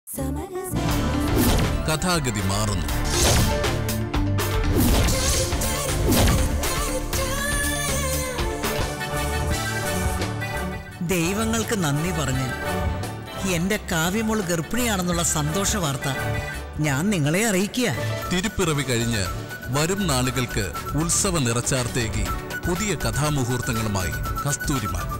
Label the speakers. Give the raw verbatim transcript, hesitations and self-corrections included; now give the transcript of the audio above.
Speaker 1: കഥാഗതി മാറുന്നു.
Speaker 2: ദൈവങ്ങൾക്ക് നന്ദി പറഞ്ഞ് എന്റെ കാവ്യമോൾ ഗർഭിണിയാണെന്നുള്ള സന്തോഷ വാർത്ത ഞാൻ നിങ്ങളെ അറിയിക്കുക.
Speaker 1: തിരുപ്പിറവി കഴിഞ്ഞ് വരും നാളുകൾക്ക് ഉത്സവ നിറച്ചാർത്തേക്ക് പുതിയ കഥാമുഹൂർത്തങ്ങളുമായി കസ്തൂരിമാൻ.